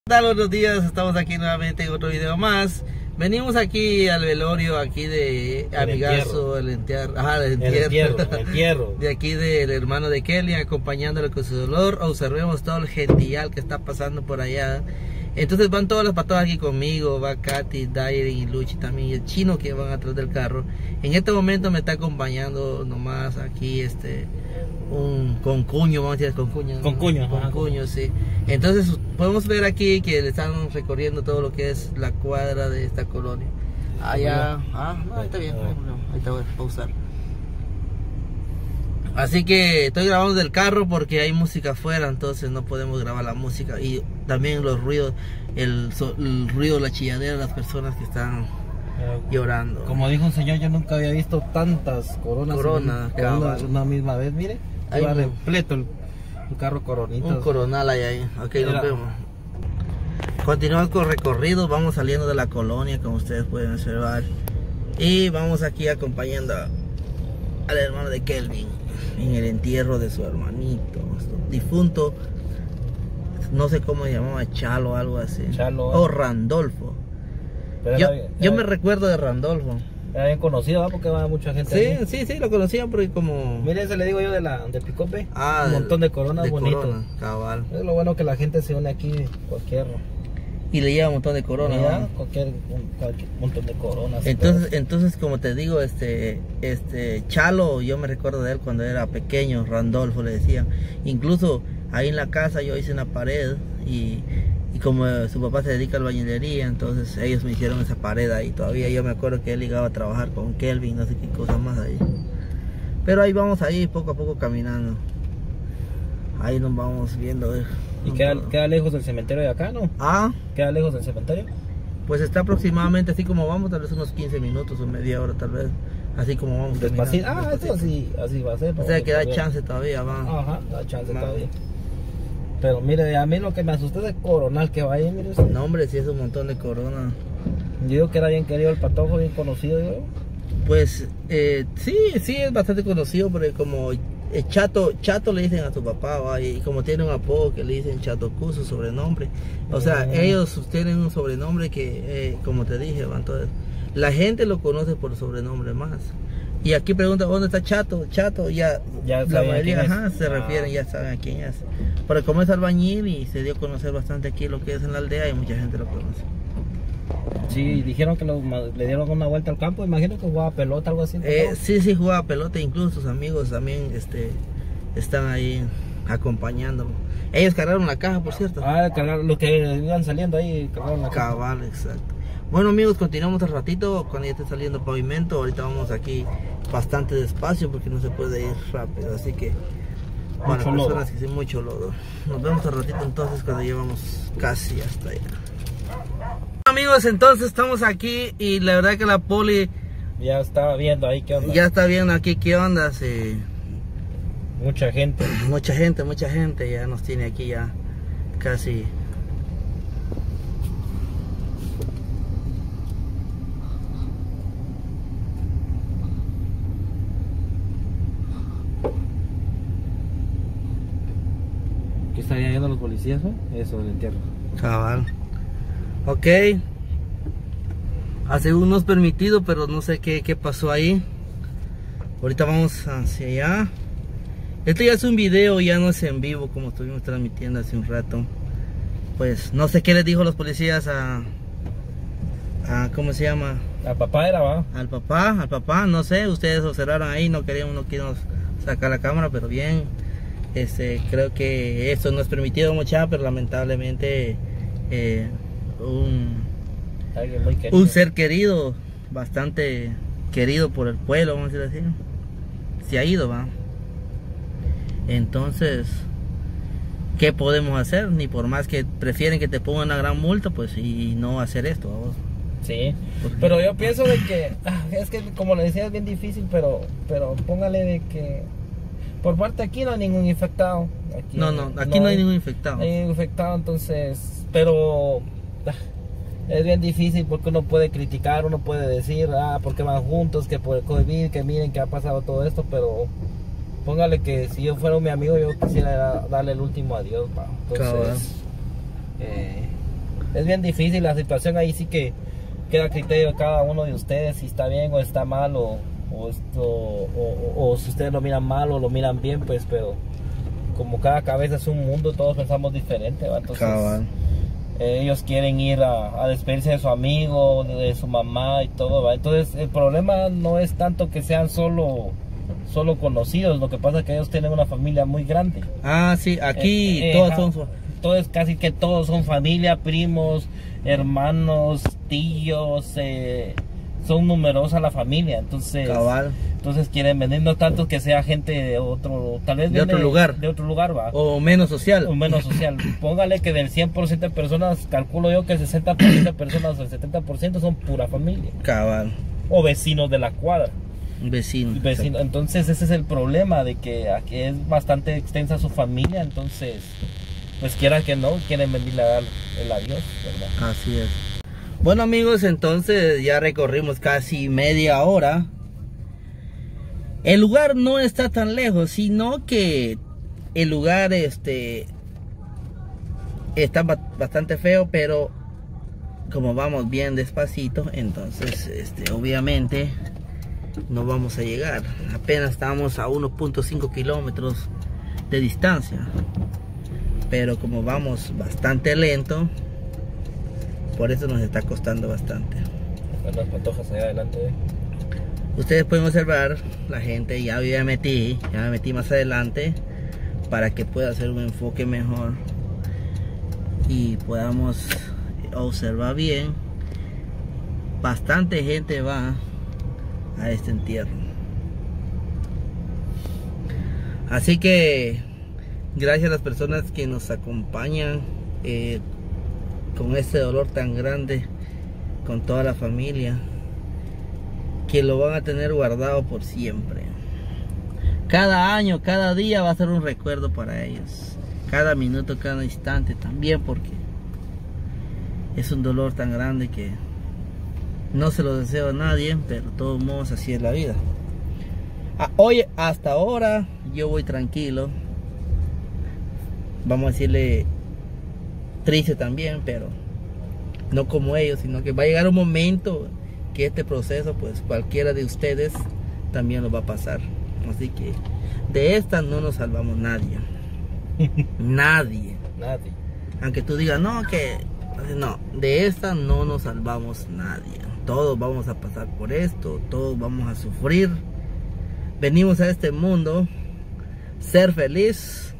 ¿Qué tal? Buenos días, estamos aquí nuevamente en otro video más. Venimos aquí al velorio aquí de amigazo, el entierro de aquí del hermano de Kelly, acompañándolo con su dolor. Observemos todo el gential que está pasando por allá. Entonces van todas las patojas aquí conmigo, va Katy, Dairy y Luchi también, y el chino que van atrás del carro. En este momento me está acompañando nomás aquí un concuño, vamos a decir concuño, sí. Entonces podemos ver aquí que le están recorriendo todo lo que es la cuadra de esta colonia. Allá, no, está bien, ahí está, voy a pausar. Así que estoy grabando del carro porque hay música afuera, entonces no podemos grabar la música y también los ruidos, el ruido, la chilladera de las personas que están llorando. Como dijo un señor, yo nunca había visto tantas coronas una misma vez. Mire, ahí va repleto el carro coronito. Un coronal ahí. Ok, nos vemos. Continuamos con recorrido, vamos saliendo de la colonia, como ustedes pueden observar, y vamos aquí acompañando al hermano de Kelvin en el entierro de su hermanito difunto, no sé cómo se llamaba, Chalo o algo así, o Randolfo. Yo me recuerdo de Randolfo. Era bien conocido, porque va mucha gente. Sí, lo conocían porque como... Miren, se le digo yo del Picope. Un montón de coronas bonitos. Cabal. Es lo bueno que la gente se une aquí, cualquier... Y le lleva un montón de coronas. Cualquier montón de coronas. Entonces como te digo, Chalo, yo me recuerdo de él cuando era pequeño, Randolfo le decían. Incluso ahí en la casa yo hice una pared y como su papá se dedica a la albañilería, entonces ellos me hicieron esa pared ahí. Todavía yo me acuerdo que él llegaba a trabajar con Kelvin, no sé qué cosas más ahí. Pero ahí vamos ahí poco a poco caminando. Ahí nos vamos viendo. ¿Y queda lejos del cementerio de acá, no? ¿Queda lejos del cementerio? Pues está aproximadamente así como vamos, tal vez unos 15 minutos o media hora tal vez. Así como vamos. Despacito. Eso así va a ser. O sea que da chance todavía, va. Ajá, da chance todavía. Pero mire, a mí lo que me asusta es el coronal que va ahí, mire. No, hombre, sí es un montón de corona. Yo digo que era bien querido el patojo, bien conocido, yo. Pues, sí, es bastante conocido, porque como Chato le dicen a su papá, ¿va? Y como tiene un apodo que le dicen Chato Q, su sobrenombre. O sea, ellos tienen un sobrenombre que, como te dije, ¿va? Entonces, la gente lo conoce por sobrenombre más. Y aquí pregunta, ¿dónde está Chato? Ya la mayoría se refieren, ya saben a quién es. Pero como es albañil y se dio a conocer bastante aquí lo que es en la aldea, y mucha gente lo conoce. Sí, dijeron que le dieron una vuelta al campo, imagino que jugaba pelota, algo así. Sí, jugaba pelota, incluso sus amigos también están ahí acompañándolo. Ellos cargaron la caja, por cierto. Cargaron, los que iban saliendo ahí, cargaron la caja. Cabal, exacto. Bueno, amigos, continuamos al ratito cuando ya esté saliendo el pavimento. Ahorita vamos aquí bastante despacio porque no se puede ir rápido, así que bueno, personas que sí, mucho lodo. Nos vemos al ratito entonces cuando llevamos casi hasta allá. Amigos, entonces estamos aquí y la verdad que la poli ya estaba viendo ahí qué onda. Ya está viendo aquí qué onda, sí. Mucha gente, ya nos tiene aquí ya casi. ¿Qué estarían yendo los policías, no? Eso del entierro. Cabal. Ok, hace unos permitido, pero no sé qué pasó ahí. Ahorita vamos hacia allá. Esto ya es un video, ya no es en vivo como estuvimos transmitiendo hace un rato. Pues no sé qué les dijo los policías a ¿cómo se llama? Al papá va. Al papá, no sé, ustedes observaron ahí, no queríamos sacar la cámara, pero bien. Creo que esto no es permitido, muchacha, pero lamentablemente un ser querido, bastante querido por el pueblo, vamos a decir así, se ha ido, va. Entonces, ¿qué podemos hacer? Ni por más que prefieren que te pongan una gran multa, pues, y no hacer esto, ¿vamos? Sí, pero yo pienso de que es que, como le decía, es bien difícil, pero póngale de que por parte aquí no hay ningún infectado. Aquí no hay ningún infectado. No hay ningún infectado, entonces, pero es bien difícil porque uno puede criticar, uno puede decir, porque van juntos, que por el COVID, que miren que ha pasado todo esto, pero póngale que si yo fuera mi amigo, yo quisiera darle el último adiós, pa. Entonces, es bien difícil la situación. Ahí sí que queda a criterio de cada uno de ustedes si está bien o está mal, o si ustedes lo miran mal o lo miran bien, pues, pero como cada cabeza es un mundo, todos pensamos diferente, ¿va? Entonces ellos quieren ir a despedirse de su amigo, de su mamá y todo, ¿va? Entonces el problema no es tanto que sean solo conocidos, lo que pasa es que ellos tienen una familia muy grande. Ah, sí, aquí todos casi que todos son familia, primos, hermanos, tíos, son numerosa la familia, entonces quieren venir, no tanto que sea gente de otro, tal vez de otro lugar, va, o menos social, póngale que del 100% de personas, calculo yo que el 60% de personas o el 70% son pura familia, o vecinos de la cuadra, vecino. Entonces ese es el problema, de que aquí es bastante extensa su familia, entonces pues quiera que no, quieren venirle a dar el adiós, ¿verdad? Así es. Bueno, amigos, entonces ya recorrimos casi media hora. El lugar no está tan lejos, sino que el lugar está bastante feo, pero como vamos bien despacito, entonces obviamente no vamos a llegar. Apenas estamos a 1.5 kilómetros de distancia, pero como vamos bastante lento, por eso nos está costando bastante. Las patojas allá adelante. Ustedes pueden observar la gente, ya me metí más adelante para que pueda hacer un enfoque mejor y podamos observar bien. Bastante gente va a este entierro, así que gracias a las personas que nos acompañan con este dolor tan grande, con toda la familia, que lo van a tener guardado por siempre. Cada año, cada día va a ser un recuerdo para ellos, cada minuto, cada instante también, porque es un dolor tan grande que no se lo deseo a nadie, pero de todos modos así es la vida. Hoy, hasta ahora, yo voy tranquilo, vamos a decirle triste también, pero no como ellos, sino que va a llegar un momento que este proceso, pues cualquiera de ustedes también lo va a pasar. Así que de esta no nos salvamos nadie. Nadie. Aunque tú digas no, de esta no nos salvamos nadie. Todos vamos a pasar por esto, todos vamos a sufrir. Venimos a este mundo ser feliz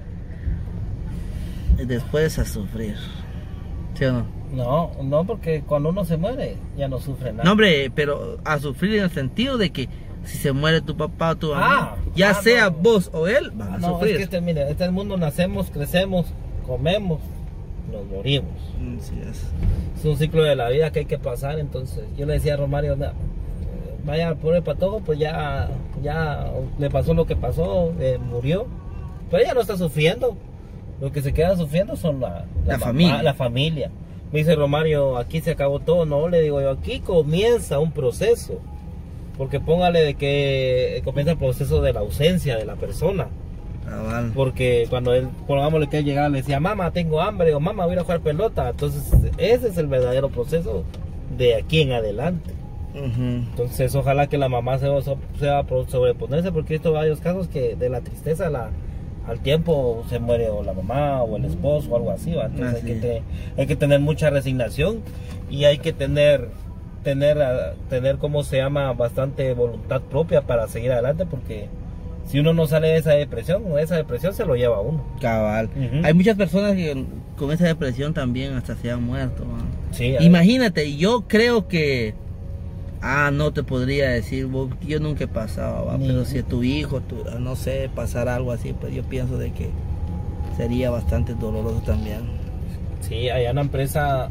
y después a sufrir, ¿sí o no? No, porque cuando uno se muere ya no sufre nada. No, hombre, pero a sufrir en el sentido de que si se muere tu papá o tu mamá, ya sea vos o él, van a sufrir. Es que mire, este mundo nacemos, crecemos, comemos, nos morimos. Sí, es un ciclo de la vida que hay que pasar. Entonces yo le decía a Romario, vaya al pobre patojo, pues ya le pasó lo que pasó, murió, pero ella no está sufriendo. Lo que se queda sufriendo son la familia. Me dice Romario, aquí se acabó todo. No, le digo yo, aquí comienza un proceso, porque póngale de que comienza el proceso de la ausencia de la persona. Porque cuando él, pongámosle que él llegaba, le decía, mamá, tengo hambre, o mamá, voy a ir a jugar pelota. Entonces ese es el verdadero proceso de aquí en adelante. Entonces ojalá que la mamá se va a sobreponerse, porque he visto varios casos que de la tristeza al tiempo se muere o la mamá o el esposo o algo así, ¿va? Entonces hay que tener mucha resignación y hay que tener como se llama, bastante voluntad propia para seguir adelante, porque si uno no sale de esa depresión se lo lleva a uno. Hay muchas personas que con esa depresión también hasta se han muerto, ¿no? Sí, imagínate, yo creo que no te podría decir, yo nunca he pasado, pero si tu hijo, no sé, pasar algo así, pues yo pienso de que sería bastante doloroso también. Sí, allá en la empresa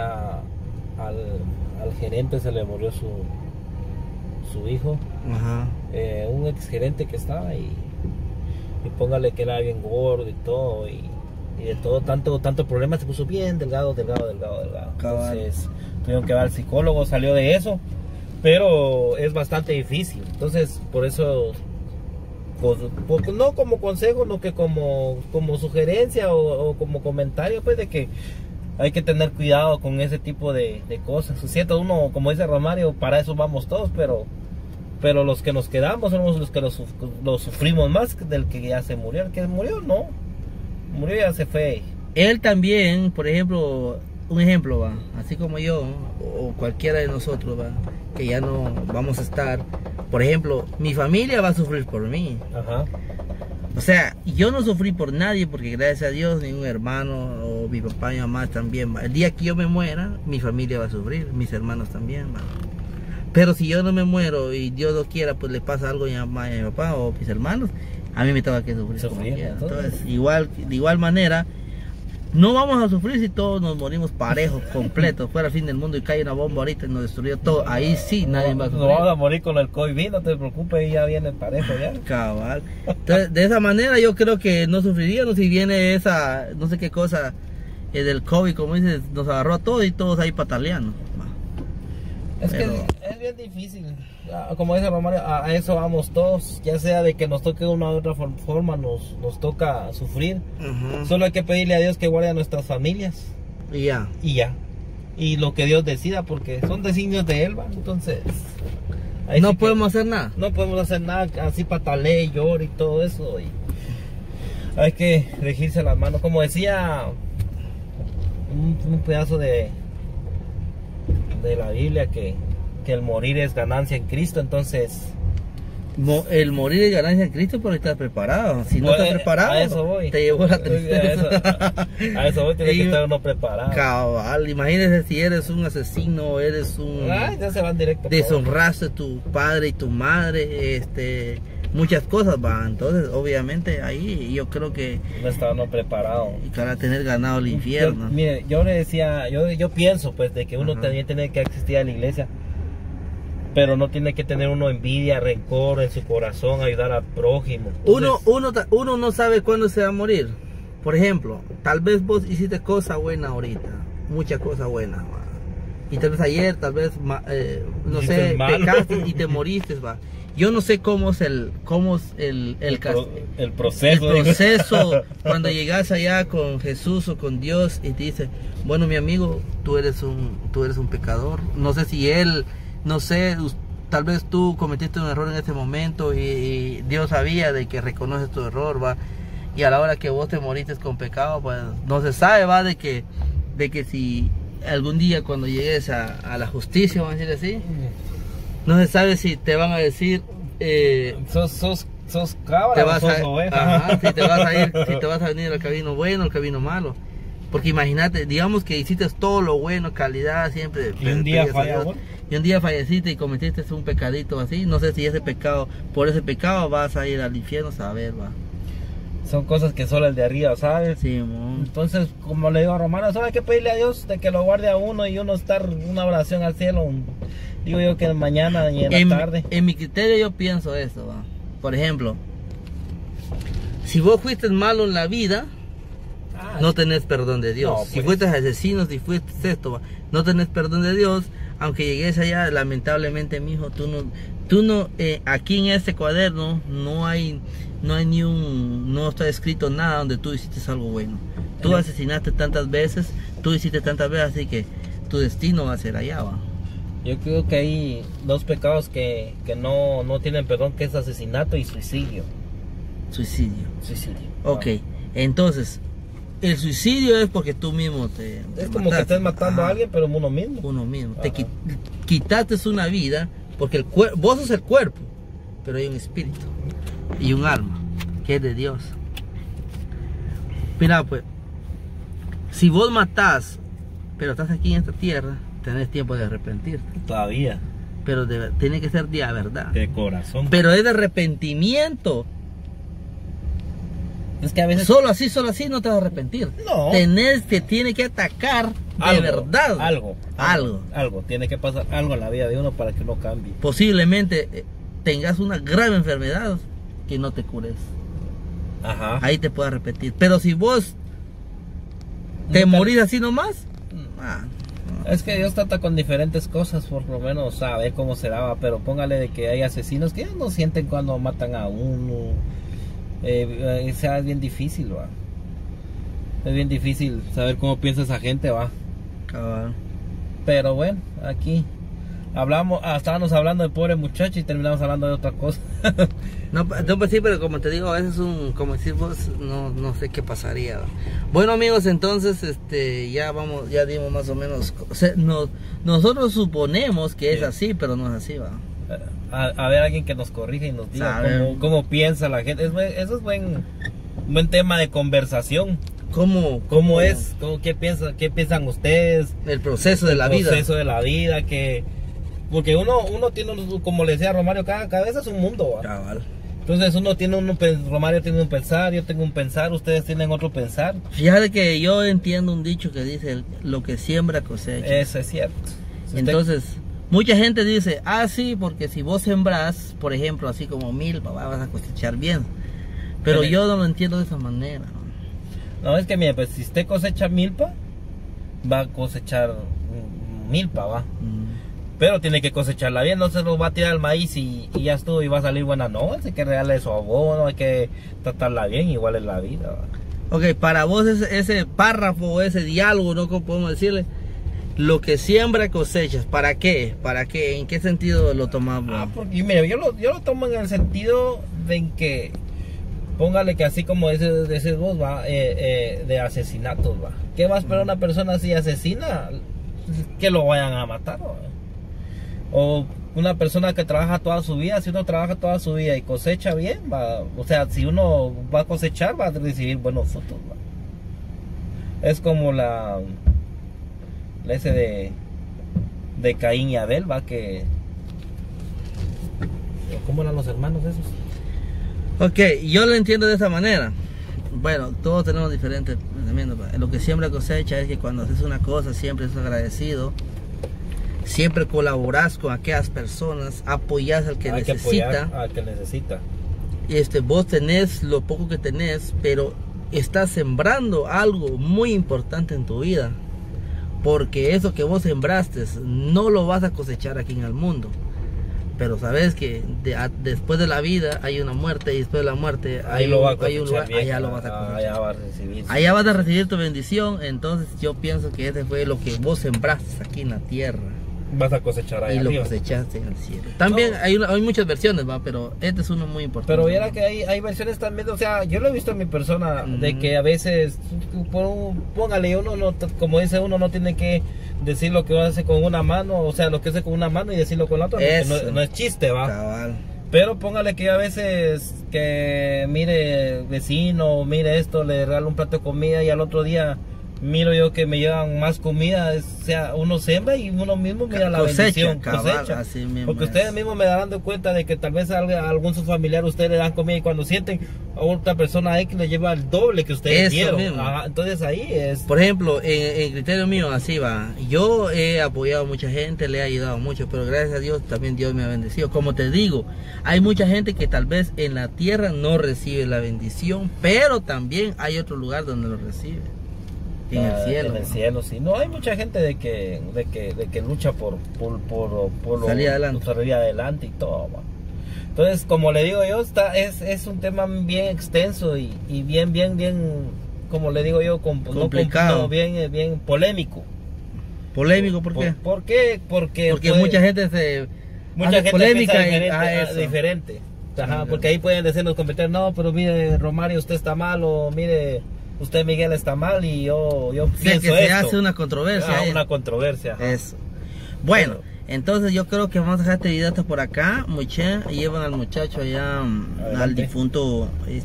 al gerente se le murió su hijo, un ex gerente que estaba y póngale que era bien gordo y todo, y de todo, tanto problema, se puso bien delgado. Entonces tuvieron que ver al psicólogo, salió de eso. Pero es bastante difícil, entonces por eso, pues, no como consejo, no que como sugerencia o como comentario, pues de que hay que tener cuidado con ese tipo de cosas. Es cierto, uno, como dice Romario, para eso vamos todos, pero los que nos quedamos somos los que lo sufrimos más del que ya se murió. El que murió, no. Murió, ya se fue. Él también, por ejemplo, un ejemplo, va, así como yo, o cualquiera de nosotros, va, que ya no vamos a estar. Por ejemplo, mi familia va a sufrir por mí. Ajá. O sea, yo no sufrí por nadie porque gracias a Dios ningún hermano o mi papá y mi mamá también. El día que yo me muera, mi familia va a sufrir, mis hermanos también. Pero si yo no me muero y Dios lo quiera, pues le pasa algo a mi mamá y a mi papá o a mis hermanos, a mí me tengo que sufrir. Entonces, de igual manera, no vamos a sufrir si todos nos morimos parejos, completos, fuera el fin del mundo y cae una bomba ahorita y nos destruyó todo. Ahí sí, nadie va a sufrir. No vamos a morir con el COVID, no te preocupes, ya viene parejo ya. Cabal. Entonces, de esa manera yo creo que no sufriríamos si viene esa, no sé qué cosa, del COVID, como dices, nos agarró a todos y todos ahí pataleando. Es que es bien difícil. Como dice Romario, a eso vamos todos, ya sea de que nos toque de una u otra forma, nos toca sufrir. Solo hay que pedirle a Dios que guarde a nuestras familias. Y ya. Y lo que Dios decida, porque son designios de Él, ¿va? Entonces no podemos hacer nada. No podemos hacer nada, así patale, llore y todo eso. Y hay que regirse las manos. Como decía un pedazo de la Biblia, que el morir es ganancia en Cristo. Entonces el morir es ganancia en Cristo, pero estás preparado. Si no estás preparado, a eso voy. Te llevó la tristeza. A eso voy, tiene que estar uno preparado. Cabal, imagínese si eres un asesino, eres un... ya se van directo. Deshonraste a tu padre y tu madre, muchas cosas van. Entonces, obviamente, ahí yo creo que no estaba uno preparado. Y para tener ganado el infierno. Mire, yo le decía, yo pienso pues de que uno también tiene que asistir a la iglesia, pero no tiene que tener uno envidia, rencor en su corazón, ayudar al prójimo. Entonces, uno no sabe cuándo se va a morir. Por ejemplo, tal vez vos hiciste cosas buenas ahorita, muchas cosas buenas, va. Y tal vez ayer, tal vez, no sé, pecaste y te moriste, va. Yo no sé cómo es el proceso cuando llegas allá con Jesús o con Dios y te dice, bueno, mi amigo, tú eres un pecador. No sé si él, no sé, tal vez tú cometiste un error en ese momento y Dios sabía de que reconoces tu error, va. Y a la hora que vos te moriste con pecado, pues no se sabe, va, de que si algún día cuando llegues a la justicia, vamos a decir así, no se sabe si te van a decir sos cabra o sos oveja. Si te vas a venir al camino bueno, al camino malo. Porque imagínate, digamos que hiciste todo lo bueno, calidad, siempre. Y un día falleciste y cometiste un pecadito así. No sé si por ese pecado vas a ir al infierno, saber, va. Son cosas que solo el de arriba sabe. Sí, entonces, como le digo a Romano, solo hay que pedirle a Dios de que lo guarde a uno y uno estar una oración al cielo. Digo yo que mañana y en la tarde. En mi criterio yo pienso eso, ¿va? Por ejemplo, si vos fuiste malo en la vida, no tenés perdón de Dios. No, pues. Si fuiste asesino, si fuiste esto, ¿va? No tenés perdón de Dios. Aunque llegues allá, lamentablemente, mijo, tú no, aquí en este cuaderno no está escrito nada donde tú hiciste algo bueno. Tú asesinaste tantas veces, tú hiciste tantas veces, así que tu destino va a ser allá, ¿va? Yo creo que hay dos pecados que no tienen perdón, que es asesinato y suicidio. Suicidio. Ok, entonces, el suicidio es porque tú mismo te como mataste. Que estés matando a alguien, pero uno mismo. Uno mismo. Te quitaste una vida, porque vos sos el cuerpo, pero hay un espíritu y un alma, que es de Dios. Mira, pues, si vos matás, pero estás aquí en esta tierra, tenés tiempo de arrepentirte. Todavía. Pero tiene que ser de verdad. De corazón. Pero es de arrepentimiento. Es que a veces... Solo así no te vas a arrepentir. No. Tiene que atacar de verdad. Algo. Tiene que pasar algo en la vida de uno para que no cambie. Posiblemente tengas una grave enfermedad que no te cures. Ajá. Ahí te puedes arrepentir. Pero si vos te morís así nomás, es que Dios trata con diferentes cosas, por lo menos sabe cómo se daba, pero póngale de que hay asesinos que no sienten cuando matan a uno. Sea bien difícil, ¿va? Es bien difícil saber cómo piensa esa gente, va. Cabal. Pero bueno, aquí estábamos hablando del pobre muchacho y terminamos hablando de otra cosa. No, pues sí, pero como te digo, a veces como decís vos, no sé qué pasaría, ¿va? Bueno, amigos, entonces ya dimos más o menos, o sea, nosotros suponemos que es así, pero no es así, ¿va? A ver, alguien que nos corrija y nos diga cómo piensa la gente. Eso es buen tema de conversación. ¿Qué piensan ustedes? El proceso de la vida. El proceso de la vida, porque uno tiene, como le decía Romario, cada cabeza es un mundo, ¿va? Cabal. Entonces Romario tiene un pensar, yo tengo un pensar, ustedes tienen otro pensar. Fíjate que yo entiendo un dicho que dice, lo que siembra cosecha. Eso es cierto. Entonces, mucha gente dice, sí, porque si vos sembrás, por ejemplo, así como milpa, vas a cosechar bien. Pero yo no lo entiendo de esa manera. No, es que mire, pues si usted cosecha milpa, va a cosechar milpa, va. Pero tiene que cosecharla bien, no se lo va a tirar el maíz y ya estuvo y va a salir buena. No, hay que regalarle su abono, hay que tratarla bien, igual es la vida, va. Ok, para vos ese párrafo, ese diálogo, ¿no? ¿Cómo podemos decirle? Lo que siembra cosechas, ¿para qué? ¿Para qué? ¿En qué sentido lo tomamos? Porque mira, yo lo tomo en el sentido de que, póngale que así como ese vos, va, de asesinatos, va. ¿Qué va a esperar una persona así asesina? Que lo vayan a matar, va. O una persona que trabaja toda su vida, si uno trabaja toda su vida y cosecha bien, va, o sea, si uno va a cosechar, va a recibir buenos frutos, va. Es como ese de Caín y Abel, va, que... ¿Cómo eran los hermanos esos? Ok, yo lo entiendo de esa manera. Bueno, todos tenemos diferentes pensamientos. Lo que siembra cosecha es que cuando haces una cosa siempre estás agradecido, siempre colaboras con aquellas personas, apoyas al que necesita. Al que necesita. Vos tenés lo poco que tenés, pero estás sembrando algo muy importante en tu vida, porque eso que vos sembraste no lo vas a cosechar aquí en el mundo. Pero sabes que después de la vida hay una muerte, y después de la muerte hay un lugar, allá lo vas a cosechar. Allá vas a recibir tu bendición. Entonces yo pienso que ese fue lo que vos sembraste aquí en la tierra. Vas a cosechar ahí y arriba. Lo cosechaste en el cielo. También hay muchas versiones, va, pero este es uno muy importante. Pero viera que hay versiones también, o sea, yo lo he visto en mi persona, de que a veces, póngale, uno no, como dice uno, no tiene que decir lo que hace con una mano, o sea, lo que hace con una mano y decirlo con la otra, no es chiste, va. Cabal. Pero póngale que a veces que mire vecino, mire esto, le regalo un plato de comida y al otro día miro yo que me llevan más comida. O sea, uno siembra y uno mismo mira la bendición, cosecha. Así mismo porque ustedes mismos me darán cuenta de que tal vez a algún su familiar ustedes le dan comida y cuando sienten a otra persona ahí que le lleva el doble que ustedes dieron. Entonces ahí es. Por ejemplo, en criterio mío así va. Yo he apoyado a mucha gente, le he ayudado mucho, pero gracias a Dios también Dios me ha bendecido. Como te digo, hay mucha gente que tal vez en la tierra no recibe la bendición, pero también hay otro lugar donde lo recibe. En el cielo. En el cielo, sí. No, hay mucha gente de que lucha por salir adelante y todo, man. Entonces, como le digo yo, es un tema bien extenso y bien, como le digo yo, complicado. Bien polémico. ¿Polémico por qué? ¿Por qué? Porque mucha gente polémica piensa diferente. Ajá, porque ahí pueden decir los comentarios, no, pero mire, Romario, usted está mal, o mire, usted Miguel está mal, y yo pienso que se hace una controversia. Una controversia. Ajá. Eso. Bueno, entonces yo creo que vamos a dejar este video hasta por acá. Llevan al muchacho allá, al difunto,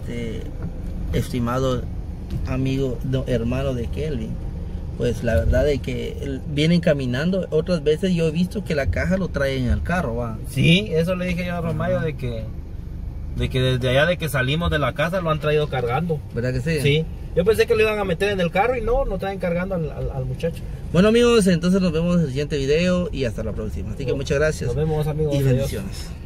estimado amigo, hermano de Kelvin. Pues la verdad es que vienen caminando. Otras veces yo he visto que la caja lo traen en el carro, va. Sí, eso le dije yo a Romario, de que desde allá de que salimos de la casa lo han traído cargando. ¿Verdad que sí? Sí. Yo pensé que lo iban a meter en el carro y no, lo traen cargando al muchacho. Bueno, amigos, entonces nos vemos en el siguiente video y hasta la próxima. Así que muchas gracias. Nos vemos, amigos. Y bendiciones.